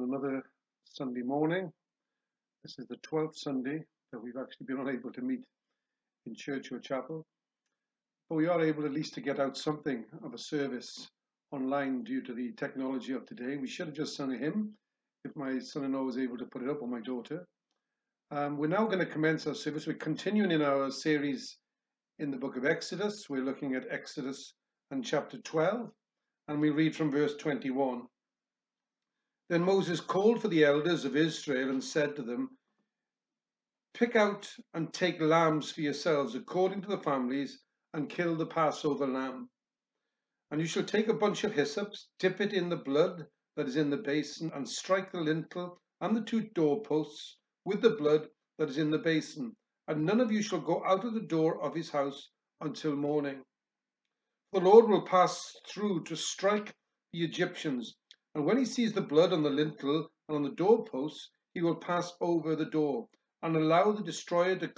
another Sunday morning. This is the 12th Sunday that we've actually been unable to meet in church or chapel, but we are able at least to get out something of a service online due to the technology of today. We should have just sung a hymn if my son-in-law was able to put it up, or my daughter. We're now going to commence our service. We're continuing in our series in the book of Exodus. We're looking at Exodus and chapter 12, and we read from verse 21. Then Moses called for the elders of Israel and said to them, "Pick out and take lambs for yourselves according to the families, and kill the Passover lamb. And you shall take a bunch of hyssops, dip it in the blood that is in the basin, and strike the lintel and the two doorposts with the blood that is in the basin. And none of you shall go out of the door of his house until morning. The Lord will pass through to strike the Egyptians. And when he sees the blood on the lintel and on the doorposts, he will pass over the door and not allow the destroyer to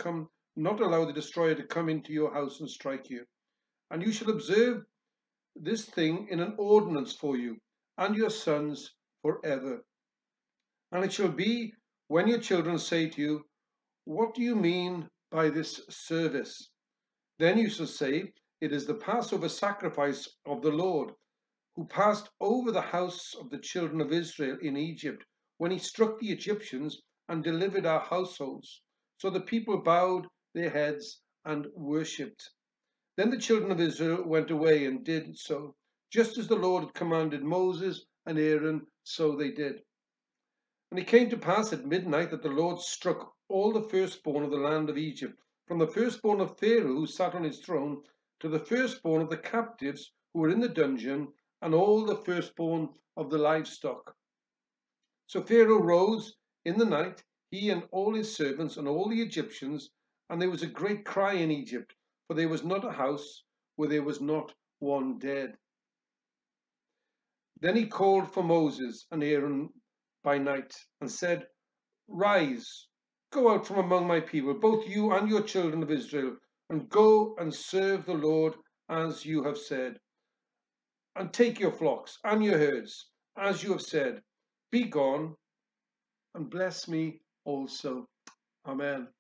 come into your house and strike you. And you shall observe this thing in an ordinance for you and your sons forever. And it shall be when your children say to you, 'What do you mean by this service?' Then you shall say, 'It is the Passover sacrifice of the Lord, who passed over the house of the children of Israel in Egypt, when he struck the Egyptians and delivered our households.' So the people bowed their heads and worshipped. Then the children of Israel went away and did so, just as the Lord had commanded Moses and Aaron, so they did. And it came to pass at midnight that the Lord struck all the firstborn of the land of Egypt, from the firstborn of Pharaoh who sat on his throne, to the firstborn of the captives who were in the dungeon, and all the firstborn of the livestock. So Pharaoh rose in the night, he and all his servants and all the Egyptians, and there was a great cry in Egypt, for there was not a house where there was not one dead. Then he called for Moses and Aaron by night and said, 'Rise, go out from among my people, both you and your children of Israel, and go and serve the Lord as you have said. And take your flocks and your herds, as you have said. Be gone, and bless me also.' Amen."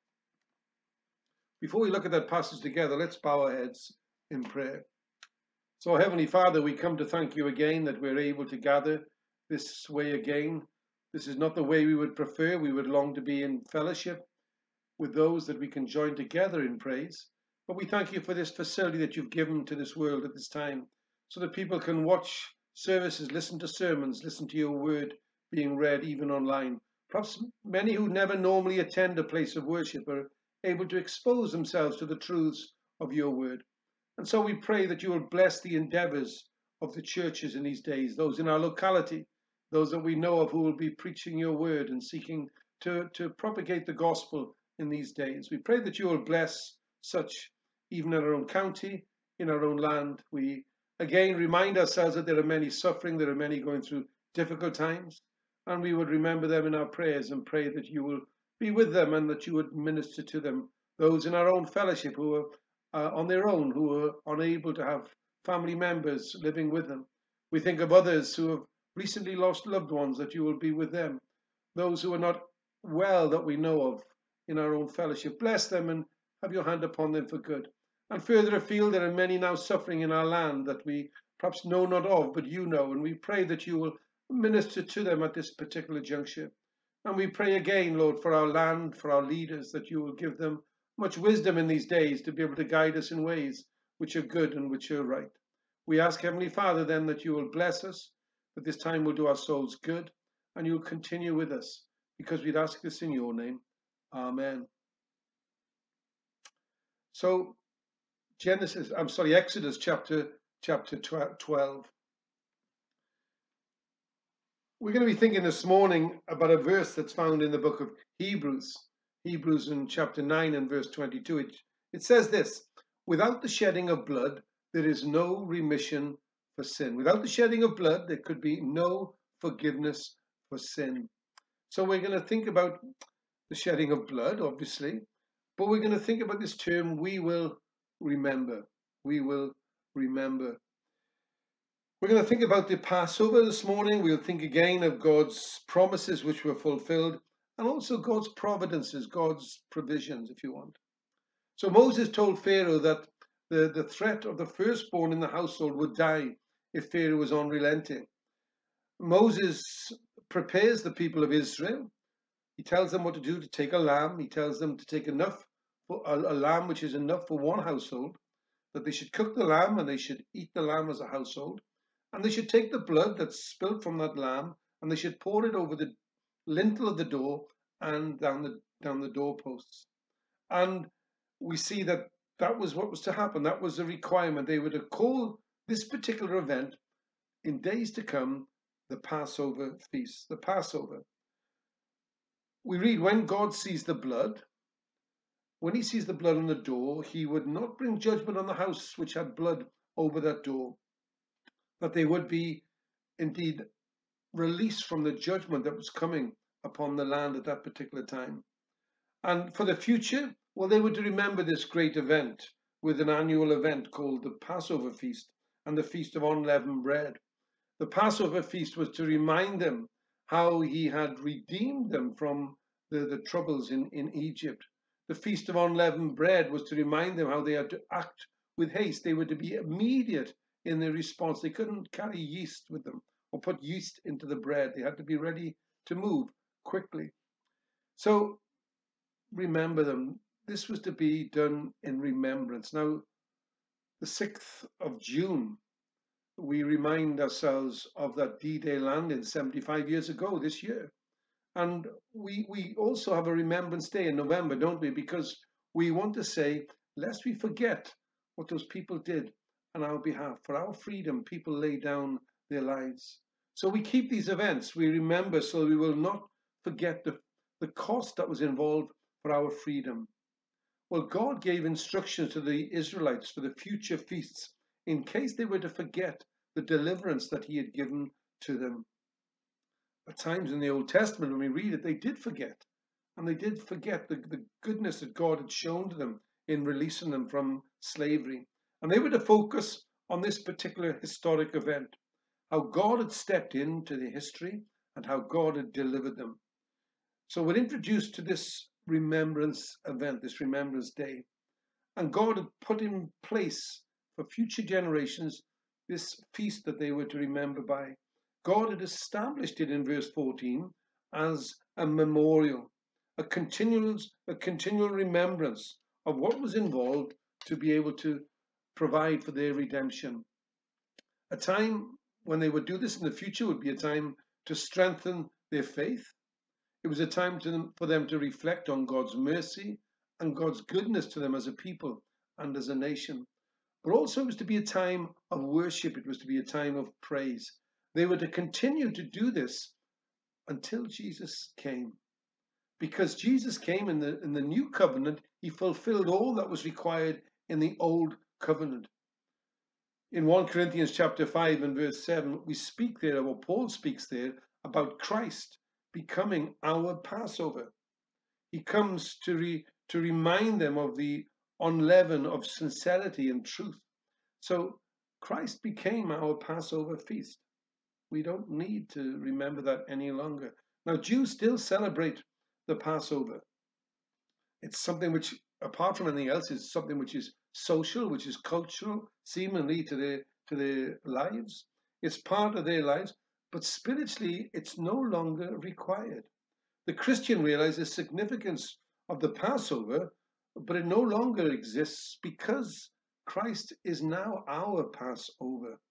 Before we look at that passage together, let's bow our heads in prayer. So, Heavenly Father, we come to thank you again that we're able to gather this way again. This is not the way we would prefer. We would long to be in fellowship with those that we can join together in praise. But we thank you for this facility that you've given to this world at this time, so that people can watch services, listen to sermons, listen to your word being read even online. Perhaps many who never normally attend a place of worship are able to expose themselves to the truths of your word. And so we pray that you will bless the endeavors of the churches in these days, those in our locality, those that we know of who will be preaching your word and seeking to propagate the gospel in these days. We pray that you will bless such even in our own county, in our own land. We again remind ourselves that there are many suffering, there are many going through difficult times, and we would remember them in our prayers and pray that you will be with them and that you would minister to them. Those in our own fellowship who are on their own, who are unable to have family members living with them. We think of others who have recently lost loved ones, that you will be with them. Those who are not well that we know of in our own fellowship, bless them and have your hand upon them for good. And further afield, there are many now suffering in our land that we perhaps know not of, but you know, and we pray that you will minister to them at this particular juncture. And we pray again, Lord, for our land, for our leaders, that you will give them much wisdom in these days to be able to guide us in ways which are good and which are right. We ask, Heavenly Father, then, that you will bless us, that this time will do our souls good, and you will continue with us, because we'd ask this in your name. Amen. So, Exodus chapter 12. We're going to be thinking this morning about a verse that's found in the book of Hebrews in chapter 9 and verse 22. It says this: "Without the shedding of blood, there is no remission for sin." Without the shedding of blood, there could be no forgiveness for sin. So we're going to think about the shedding of blood, obviously, but we're going to think about this term, we will remember. We will remember. We're going to think about the Passover this morning. We'll think again of God's promises which were fulfilled, and also God's providences, God's provisions, if you want. So Moses told Pharaoh that the threat of the firstborn in the household would die if Pharaoh was unrelenting. Moses prepares the people of Israel. He tells them what to do, to take a lamb. He tells them to take enough, for a lamb which is enough for one household, that they should cook the lamb and they should eat the lamb as a household. And they should take the blood that's spilt from that lamb and they should pour it over the lintel of the door and down the doorposts. And we see that that was what was to happen. That was a requirement. They were to call this particular event in days to come the Passover feast, the Passover. We read, when God sees the blood, when he sees the blood on the door, he would not bring judgment on the house which had blood over that door, that they would be indeed released from the judgment that was coming upon the land at that particular time. And for the future, well, they were to remember this great event with an annual event called the Passover Feast and the Feast of Unleavened Bread. The Passover Feast was to remind them how he had redeemed them from the troubles in Egypt. The Feast of Unleavened Bread was to remind them how they had to act with haste. They were to be immediate in their response. They couldn't carry yeast with them or put yeast into the bread. They had to be ready to move quickly. So remember them. This was to be done in remembrance. Now, the 6th of June, we remind ourselves of that D-Day landing 75 years ago this year. And we also have a Remembrance Day in November, don't we? Because we want to say, lest we forget what those people did on our behalf. For our freedom, people lay down their lives. So we keep these events. We remember so we will not forget the cost that was involved for our freedom. Well, God gave instructions to the Israelites for the future feasts in case they were to forget the deliverance that he had given to them. At times in the Old Testament, when we read it, they did forget. And they did forget the goodness that God had shown to them in releasing them from slavery. And they were to focus on this particular historic event, how God had stepped into the history and how God had delivered them. So we're introduced to this remembrance event, this Remembrance Day. And God had put in place for future generations this feast that they were to remember by. God had established it in verse 14 as a memorial, a continual remembrance of what was involved to be able to provide for their redemption. A time when they would do this in the future would be a time to strengthen their faith. It was a time for them to reflect on God's mercy and God's goodness to them as a people and as a nation. But also it was to be a time of worship. It was to be a time of praise. They were to continue to do this until Jesus came. Because Jesus came in the new covenant, he fulfilled all that was required in the old covenant. In 1 Corinthians chapter 5 and verse 7, we speak there, or Paul speaks there, about Christ becoming our Passover. He comes to remind them of the unleaven of sincerity and truth. So Christ became our Passover feast. We don't need to remember that any longer. Now, Jews still celebrate the Passover. It's something which, apart from anything else, is something which is social, which is cultural, seemingly to their lives. It's part of their lives, but spiritually, it's no longer required. The Christian realizes the significance of the Passover, but it no longer exists because Christ is now our Passover.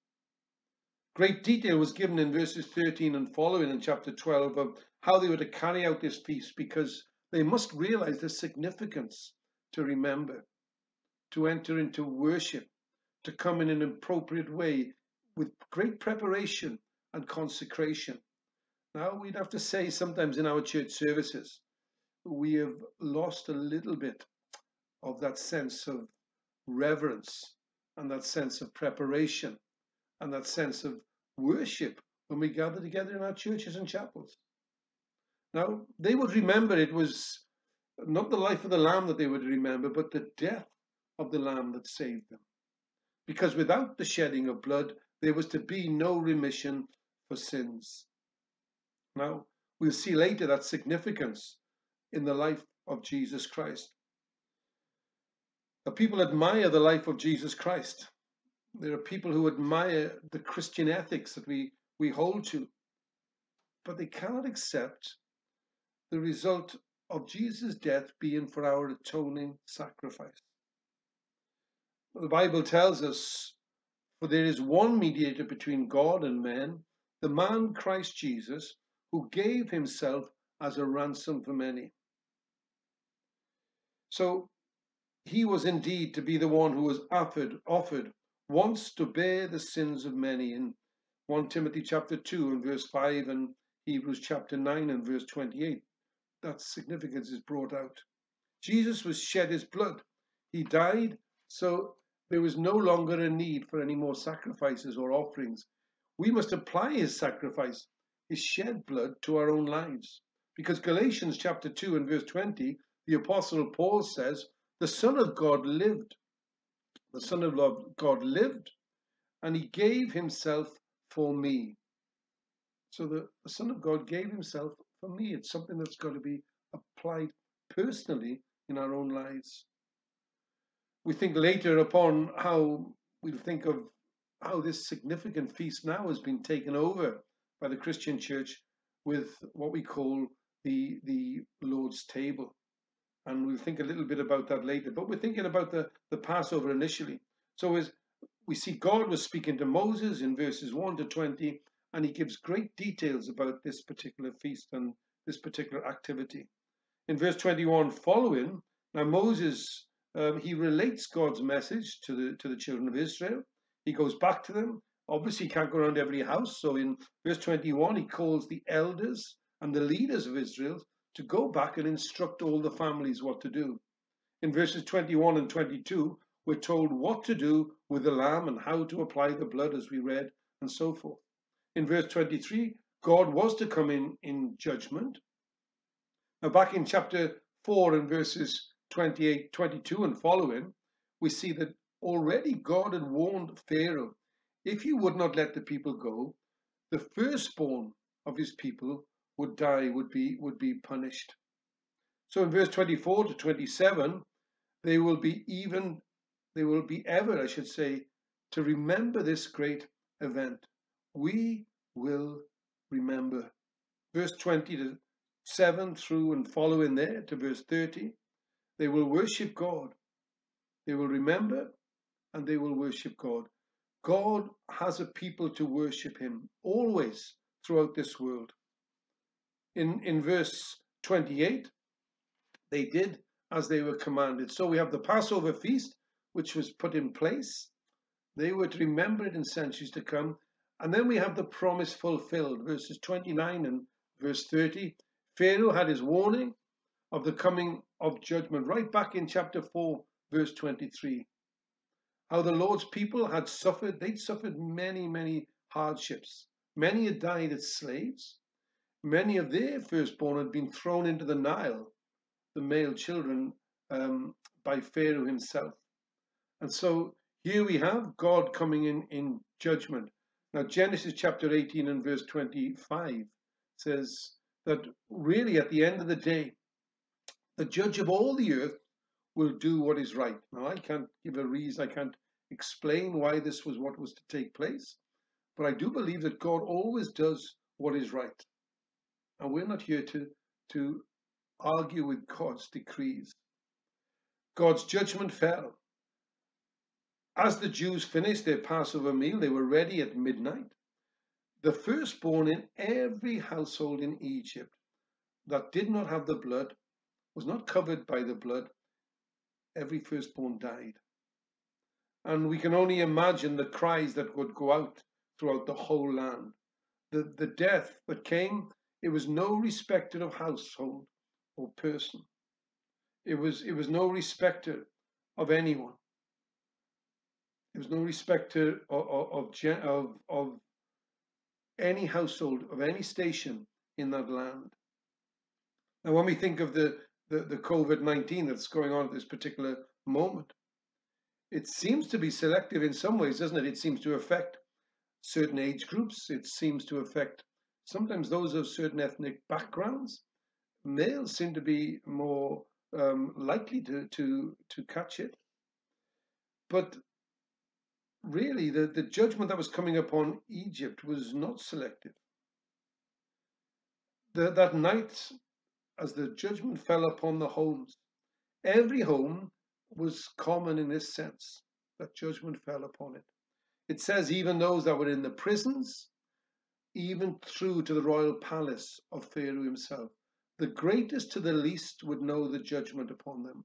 Great detail was given in verses 13 and following in chapter 12 of how they were to carry out this feast, because they must realize the significance to remember, to enter into worship, to come in an appropriate way with great preparation and consecration. Now, we'd have to say sometimes in our church services, we have lost a little bit of that sense of reverence and that sense of preparation and that sense of worship when we gather together in our churches and chapels. Now, they would remember it was not the life of the Lamb that they would remember, but the death of the Lamb that saved them. Because without the shedding of blood, there was to be no remission for sins. Now, we'll see later that significance in the life of Jesus Christ. Now, people admire the life of Jesus Christ. There are people who admire the Christian ethics that we hold to, but they cannot accept the result of Jesus' death being for our atoning sacrifice. The Bible tells us, for there is one mediator between God and men, the man Christ Jesus, who gave himself as a ransom for many. So he was indeed to be the one who was offered once to bear the sins of many, in 1 Timothy chapter 2 and verse 5 and Hebrews chapter 9 and verse 28. That significance is brought out. Jesus was shed his blood. He died, so there was no longer a need for any more sacrifices or offerings. We must apply his sacrifice, his shed blood, to our own lives. Because Galatians chapter 2 and verse 20, the Apostle Paul says, the Son of God lived. The Son of God lived, and he gave himself for me. So the Son of God gave himself for me. It's something that's got to be applied personally in our own lives. We think later upon how we'll think of how this significant feast now has been taken over by the Christian church with what we call the Lord's table. And we'll think a little bit about that later. But we're thinking about the Passover initially. So as we see, God was speaking to Moses in verses 1 to 20, and he gives great details about this particular feast and this particular activity. In verse 21 following, now Moses, he relates God's message to the children of Israel. He goes back to them. Obviously, he can't go around every house. So in verse 21, he calls the elders and the leaders of Israel to go back and instruct all the families what to do. In verses 21 and 22, we're told what to do with the lamb and how to apply the blood, as we read, and so forth. In verse 23, God was to come in judgment. Now, back in chapter 4 and verses 28, 22 and following, we see that already God had warned Pharaoh, if you would not let the people go, the firstborn of his people would die, would be punished. So in verse 24 to 27, they will be ever, I should say, to remember this great event. We will remember. Verse 27 through and following there to verse 30, they will worship God. They will remember and they will worship God. God has a people to worship him always throughout this world. In verse 28, they did as they were commanded. So we have the Passover feast, which was put in place. They were to remember it in centuries to come. And then we have the promise fulfilled, verses 29 and verse 30. Pharaoh had his warning of the coming of judgment right back in chapter 4, verse 23. How the Lord's people had suffered. They'd suffered many, many hardships. Many had died as slaves. Many of their firstborn had been thrown into the Nile, the male children, by Pharaoh himself. And so here we have God coming in judgment. Now, Genesis chapter 18 and verse 25 says that really at the end of the day, the judge of all the earth will do what is right. Now, I can't give a reason, I can't explain why this was what was to take place, but I do believe that God always does what is right. And we're not here to argue with God's decrees. God's judgment fell. As the Jews finished their Passover meal, they were ready at midnight. The firstborn in every household in Egypt that did not have the blood, was not covered by the blood, every firstborn died. And we can only imagine the cries that would go out throughout the whole land. The death that came, it was no respecter of household or person. It was no respecter of anyone. It was no respecter of any household, of any station in that land. Now, when we think of the COVID-19 that's going on at this particular moment, it seems to be selective in some ways, doesn't it? It seems to affect certain age groups. It seems to affect sometimes those of certain ethnic backgrounds. Males seem to be more likely to catch it. But really, the judgment that was coming upon Egypt was not selective. That night, as the judgment fell upon the homes, every home was common in this sense, that judgment fell upon it. It says even those that were in the prisons, even through to the royal palace of Pharaoh himself, the greatest to the least would know the judgment upon them.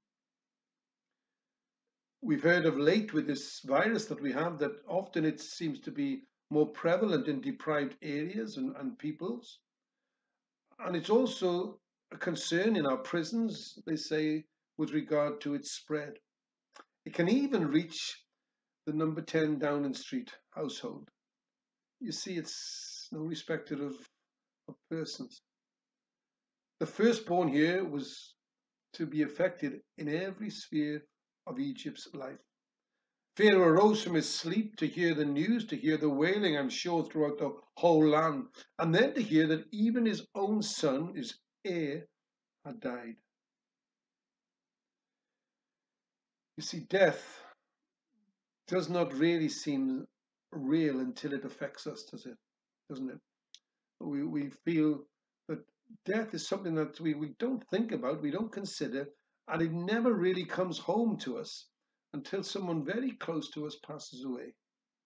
We've heard of late with this virus that we have that often it seems to be more prevalent in deprived areas and peoples. And it's also a concern in our prisons, they say, with regard to its spread. It can even reach the number 10 Downing Street household. You see, it's no respecter of persons. The firstborn here was to be affected in every sphere of Egypt's life. Pharaoh arose from his sleep to hear the news, to hear the wailing, I'm sure, throughout the whole land, and then to hear that even his own son, his heir, had died. You see, death does not really seem real until it affects us, does it? Doesn't it? We feel that death is something that we don't think about, we don't consider, and it never really comes home to us until someone very close to us passes away.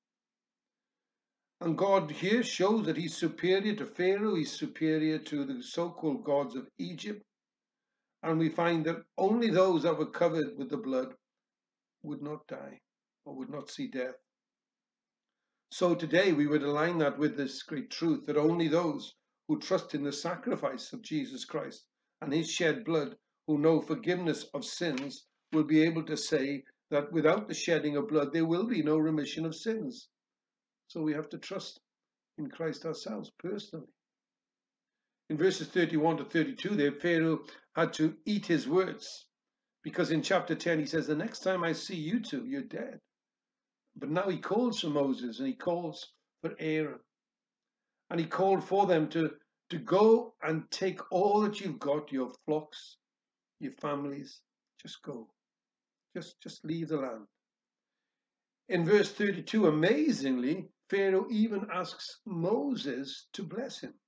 And God here shows that he's superior to Pharaoh, he's superior to the so-called gods of Egypt. And we find that only those that were covered with the blood would not die or would not see death. So today we would align that with this great truth that only those who trust in the sacrifice of Jesus Christ and his shed blood, who know forgiveness of sins, will be able to say that without the shedding of blood, there will be no remission of sins. So we have to trust in Christ ourselves personally. In verses 31 to 32, there Pharaoh had to eat his words, because in chapter 10 he says, the next time I see you two, you're dead. But now he calls for Moses and he calls for Aaron. And he called for them to go and take all that you've got, your flocks, your families, just go. Just leave the land. In verse 32, amazingly, Pharaoh even asks Moses to bless him.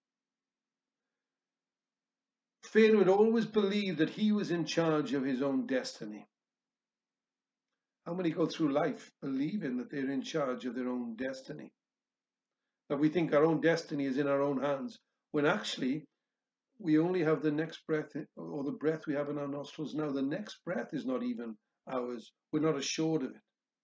Pharaoh had always believed that he was in charge of his own destiny. How many go through life believing that they're in charge of their own destiny? That we think our own destiny is in our own hands, when actually we only have the next breath, or the breath we have in our nostrils now. The next breath is not even ours. We're not assured of it.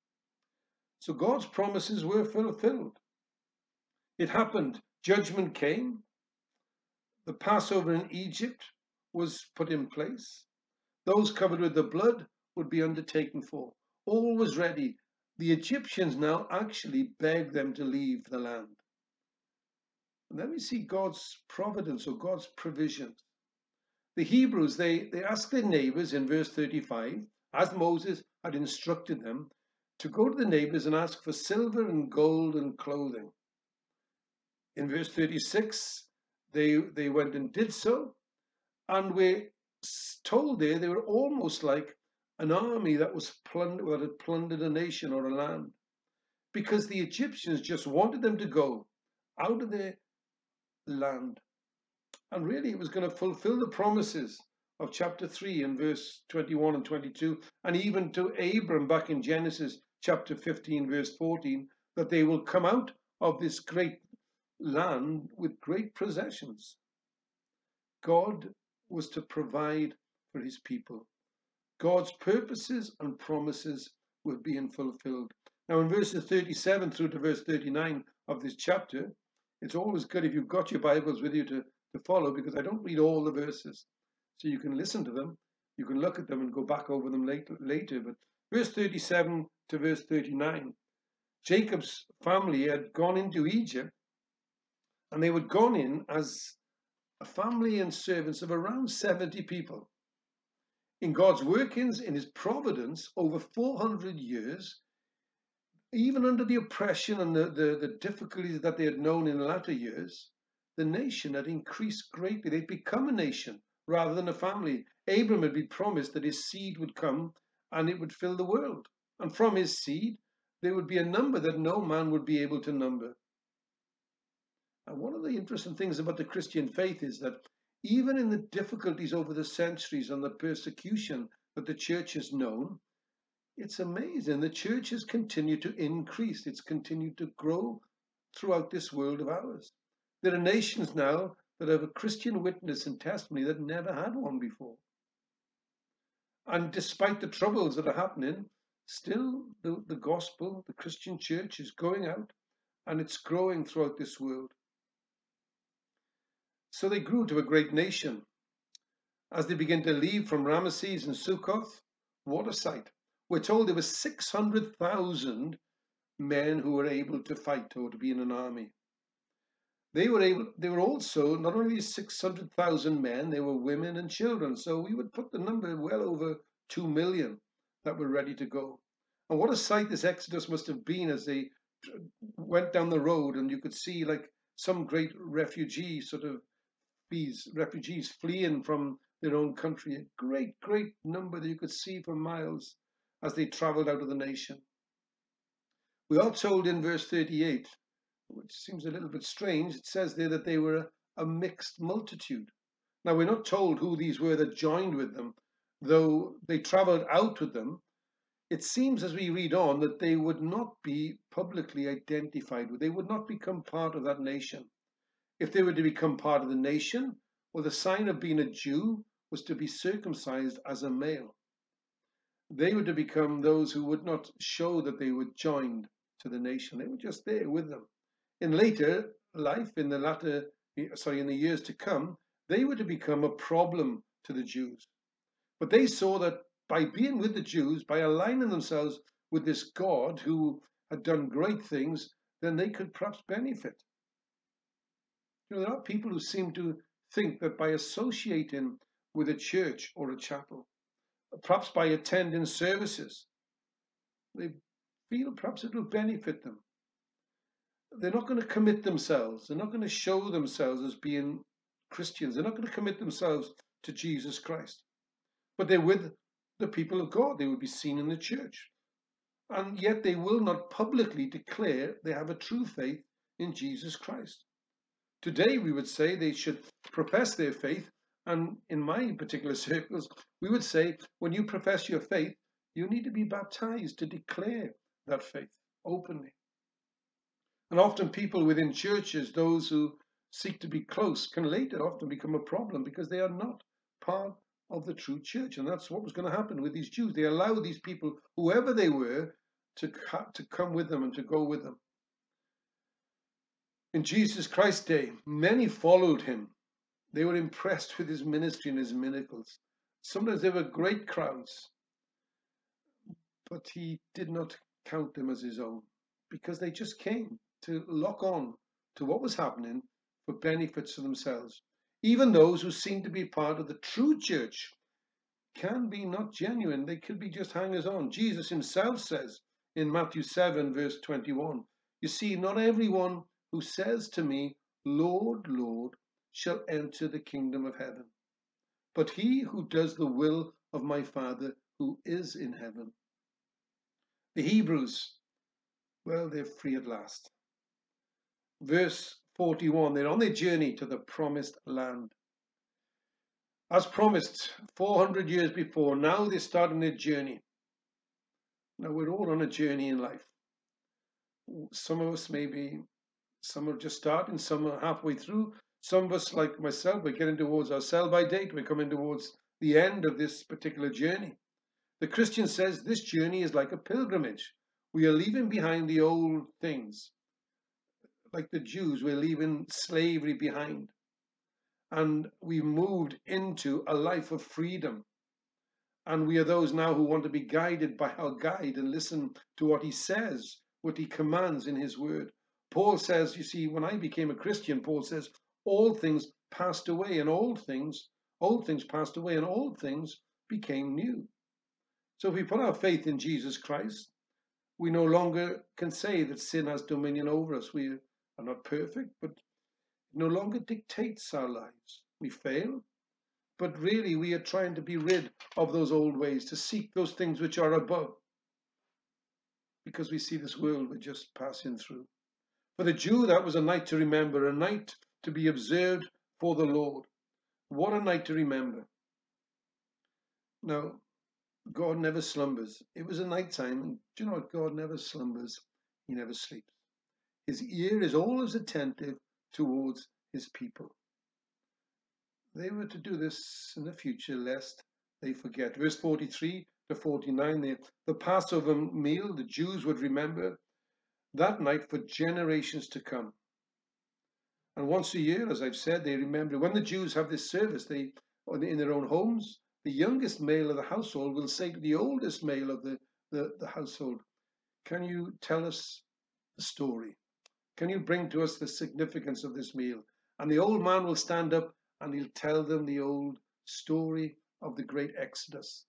So God's promises were fulfilled. It happened. Judgment came. The Passover in Egypt was put in place. Those covered with the blood would be undertaken for. All was ready. The Egyptians now actually begged them to leave the land. And then we see God's providence or God's provision. The Hebrews, they asked their neighbors in verse 35, as Moses had instructed them, to go to the neighbors and ask for silver and gold and clothing. In verse 36, they went and did so, and we're told there they were almost like an army that had plundered a nation or a land, because the Egyptians just wanted them to go out of their land. And really it was going to fulfill the promises of chapter 3 and verse 21 and 22, and even to Abram back in Genesis chapter 15 verse 14, that they will come out of this great land with great possessions. God was to provide for his people. God's purposes and promises were being fulfilled. Now in verses 37 through to verse 39 of this chapter, it's always good if you've got your Bibles with you to follow, because I don't read all the verses. So you can listen to them, you can look at them and go back over them later. But verse 37 to verse 39, Jacob's family had gone into Egypt, and they had gone in as a family and servants of around 70 people. In God's workings, in his providence, over 400 years, Even under the oppression and the difficulties that they had known in latter years, the nation had increased greatly. They'd become a nation rather than a family. Abram had been promised that his seed would come and it would fill the world. And from his seed, there would be a number that no man would be able to number. And one of the interesting things about the Christian faith is that even in the difficulties over the centuries and the persecution that the church has known, it's amazing. The church has continued to increase. It's continued to grow throughout this world of ours. There are nations now that have a Christian witness and testimony that never had one before. And despite the troubles that are happening, still the gospel, the Christian church is going out and it's growing throughout this world. So they grew to a great nation. As they began to leave from Ramesses and Sukkoth, what a sight. We're told there were 600,000 men who were able to fight or to be in an army. They were also, not only 600,000 men, they were women and children. So we would put the number well over 2 million that were ready to go. And what a sight this exodus must have been as they went down the road, and you could see like some great refugees fleeing from their own country. A great, great number that you could see for miles as they traveled out of the nation. We are told in verse 38, which seems a little bit strange, it says there that they were a mixed multitude. Now, we're not told who these were that joined with them, though they traveled out with them. It seems as we read on that they would not be publicly identified with. They would not become part of that nation. If they were to become part of the nation, well, the sign of being a Jew was to be circumcised as a male. They were to become those who would not show that they were joined to the nation. They were just there with them. In later life, in the years to come, they were to become a problem to the Jews. But they saw that by being with the Jews, by aligning themselves with this God who had done great things, then they could perhaps benefit. There are people who seem to think that by associating with a church or a chapel, perhaps by attending services, they feel perhaps it will benefit them. They're not going to commit themselves. They're not going to show themselves as being Christians. They're not going to commit themselves to Jesus Christ. But they're with the people of God. They will be seen in the church. And yet they will not publicly declare they have a true faith in Jesus Christ. Today, we would say they should profess their faith. And in my particular circles, we would say when you profess your faith, you need to be baptized to declare that faith openly. And often people within churches, those who seek to be close, can later often become a problem because they are not part of the true church. And that's what was going to happen with these Jews. They allowed these people, whoever they were, to come with them and to go with them. In Jesus Christ's day, many followed him. They were impressed with his ministry and his miracles. Sometimes they were great crowds, but he did not count them as his own because they just came to lock on to what was happening for benefits for themselves. Even those who seem to be part of the true church can be not genuine. They could be just hangers on. Jesus himself says in Matthew 7, verse 21, you see, not everyone who says to me, Lord, Lord, shall enter the kingdom of heaven, but he who does the will of my Father who is in heaven. The Hebrews, well, they're free at last. Verse 41, they're on their journey to the promised land. As promised 400 years before, now they're starting their journey. Now we're all on a journey in life. Some of us some are just starting, some are halfway through. Some of us, like myself, we're getting towards our sell-by date. We're coming towards the end of this particular journey. The Christian says this journey is like a pilgrimage. We are leaving behind the old things. Like the Jews, we're leaving slavery behind. And we've moved into a life of freedom. And we are those now who want to be guided by our guide and listen to what he says, what he commands in his word. Paul says, you see, when I became a Christian, Paul says, all things passed away and old things passed away and old things became new. So if we put our faith in Jesus Christ, We no longer can say that sin has dominion over us. We are not perfect, but it no longer dictates our lives. We fail, but really we are trying to be rid of those old ways, to seek those things which are above, because we see this world we're just passing through. For the Jew, that was a night to remember, a night to be observed for the Lord. What a night to remember. Now, God never slumbers. It was a night time, and do you know what? God never slumbers. He never sleeps. His ear is always attentive towards his people. They were to do this in the future, lest they forget. Verse 43 to 49, the Passover meal, the Jews would remember that night for generations to come. And once a year, as I've said, they remember. When the Jews have this service, they, in their own homes, the youngest male of the household will say to the oldest male of the household, can you tell us the story? Can you bring to us the significance of this meal? And the old man will stand up and he'll tell them the old story of the great Exodus.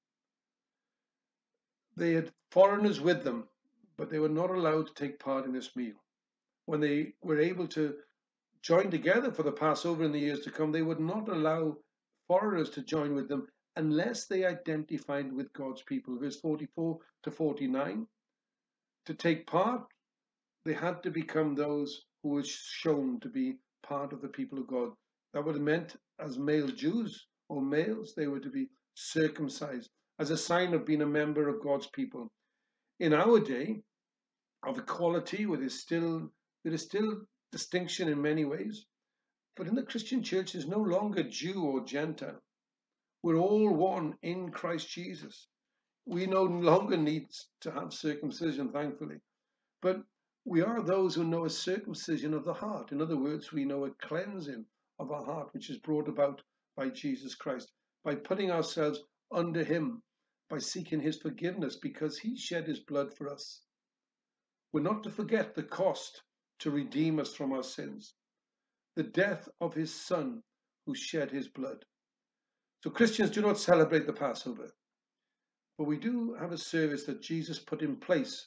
They had foreigners with them, but they were not allowed to take part in this meal. When they were able to join together for the Passover in the years to come, they would not allow foreigners to join with them unless they identified with God's people. Verse 44 to 49, to take part, they had to become those who were shown to be part of the people of God. That would have meant, as male Jews or males, they were to be circumcised as a sign of being a member of God's people. In our day of equality, there is still distinction in many ways, but in the Christian church, there's no longer Jew or Gentile. We're all one in Christ Jesus. We no longer need to have circumcision, thankfully, but we are those who know a circumcision of the heart. In other words, we know a cleansing of our heart, which is brought about by Jesus Christ, by putting ourselves under him, by seeking his forgiveness, because he shed his blood for us. We're not to forget the cost to redeem us from our sins, the death of his Son who shed his blood. So Christians do not celebrate the Passover, but we do have a service that Jesus put in place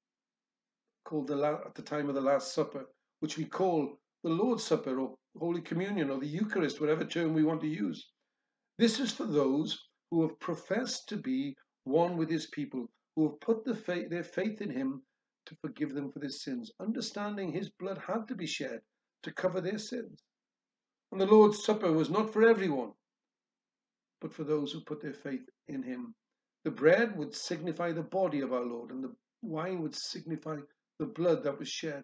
called at the time of the Last Supper, which we call the Lord's Supper or Holy Communion or the Eucharist, whatever term we want to use. This is for those who have professed to be one with his people, who have put their faith in him to forgive them for their sins, understanding his blood had to be shed to cover their sins. And the Lord's Supper was not for everyone, but for those who put their faith in him. The bread would signify the body of our Lord, and the wine would signify the blood that was shed.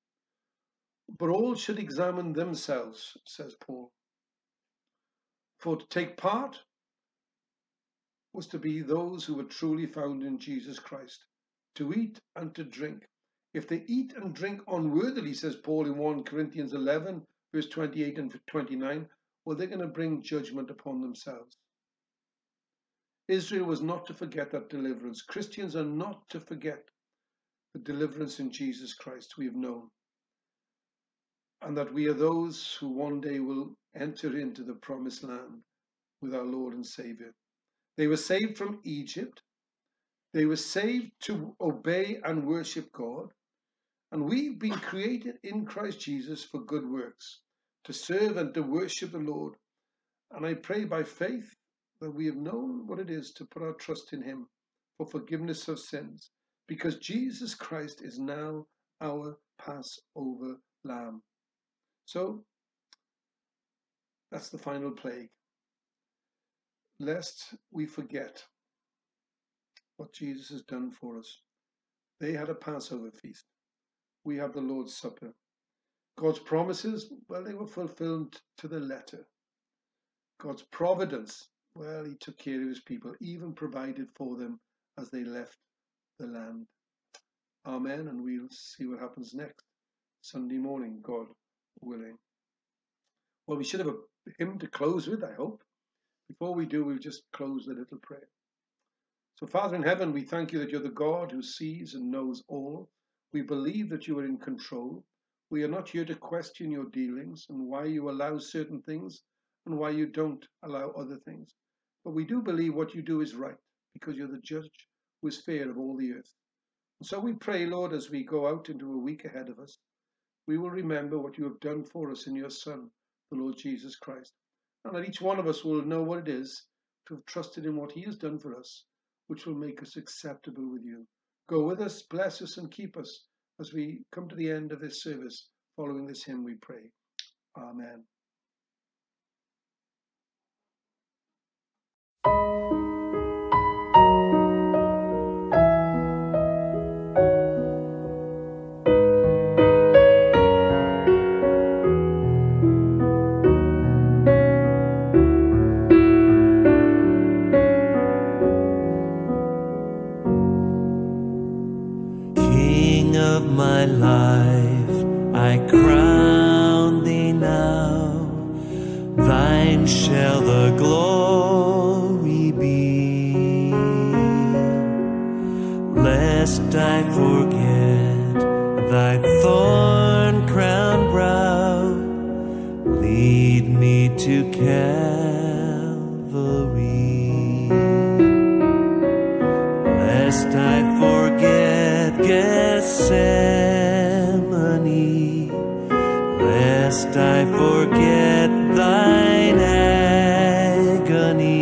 But all should examine themselves, says Paul. For to take part was to be those who were truly found in Jesus Christ, to eat and to drink. If they eat and drink unworthily, says Paul in 1 Corinthians 11, verse 28 and 29, well, they're going to bring judgment upon themselves. Israel was not to forget that deliverance. Christians are not to forget the deliverance in Jesus Christ we have known, and that we are those who one day will enter into the promised land with our Lord and Savior. They were saved from Egypt. They were saved to obey and worship God. And we've been created in Christ Jesus for good works, to serve and to worship the Lord. And I pray by faith that we have known what it is to put our trust in him for forgiveness of sins, because Jesus Christ is now our Passover lamb. So that's the final plague. Lest we forget what Jesus has done for us. They had a Passover feast. We have the Lord's Supper. God's promises, well, they were fulfilled to the letter. God's providence, well, he took care of his people, even provided for them as they left the land. Amen. And we'll see what happens next Sunday morning, God willing. Well, we should have a hymn to close with, I hope. Before we do, we'll just close with a little prayer. So, Father in heaven, we thank you that you're the God who sees and knows all. We believe that you are in control. We are not here to question your dealings and why you allow certain things and why you don't allow other things. But we do believe what you do is right, because you're the judge who is fair of all the earth. So we pray, Lord, as we go out into a week ahead of us, we will remember what you have done for us in your Son, the Lord Jesus Christ. And that each one of us will know what it is to have trusted in what he has done for us, which will make us acceptable with you. Go with us, bless us, and keep us as we come to the end of this service. Following this hymn, we pray. Amen. King of my life, I crown thee now. Thine shall the glory be, lest I forget thy thorn-crowned brow. Lead me to Calvary, lest I forget Gethsemane, lest I forget thine agony,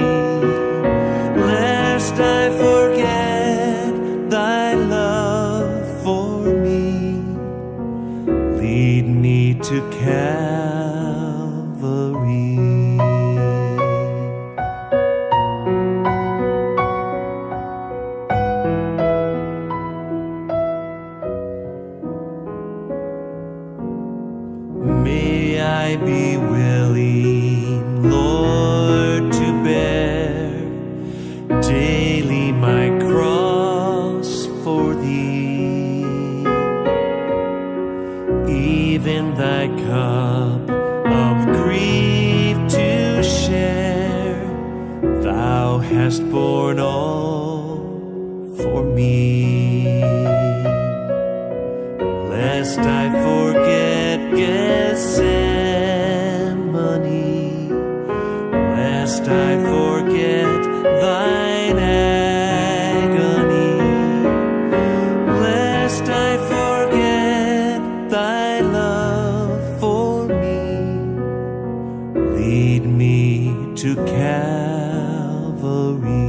lest I forget thy love for me. Lead me to Calvary. May I be willing, Lord, to bear daily my cross for thee, even thy cup of grief to share. Thou hast borne all for me, lest I forget Gethsemane, lest I forget thine agony, lest I forget thy love for me. Lead me to Calvary.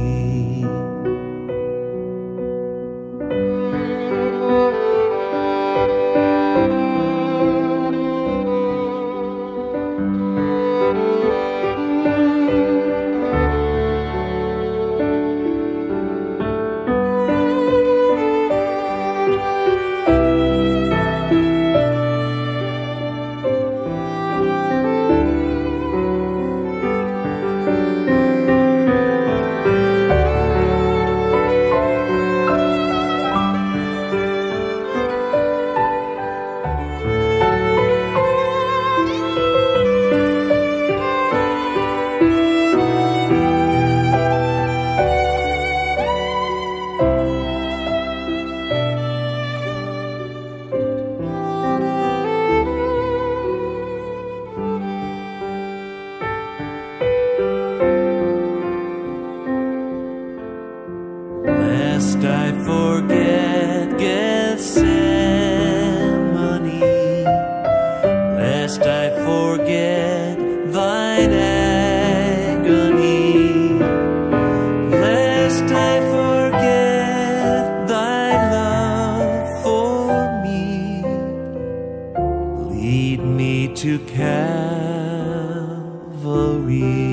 Lest I forget Gethsemane, lest I forget thine agony, lest I forget thy love for me. Lead me to Calvary.